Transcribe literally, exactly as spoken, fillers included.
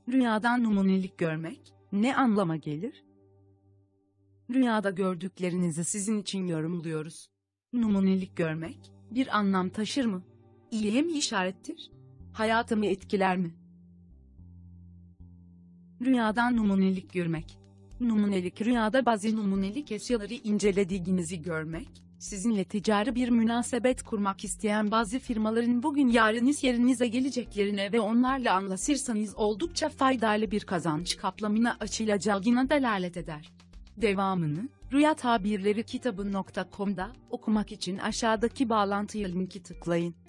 Rüyadan numunelik görmek, ne anlama gelir? Rüyada gördüklerinizi sizin için yorumluyoruz. Numunelik görmek, bir anlam taşır mı? İyiye mi işarettir? Hayatımı etkiler mi? Rüyadan numunelik görmek. Numunelik rüyada bazı numunelik eşyaları incelediğinizi görmek, sizinle ticari bir münasebet kurmak isteyen bazı firmaların bugün yarın iş yerinize geleceklerine ve onlarla anlaşırsanız oldukça faydalı bir kazanç kaplamına açılacağına delalet eder. Devamını, rüya tabirleri kitabı nokta com'da okumak için aşağıdaki bağlantıya linki tıklayın.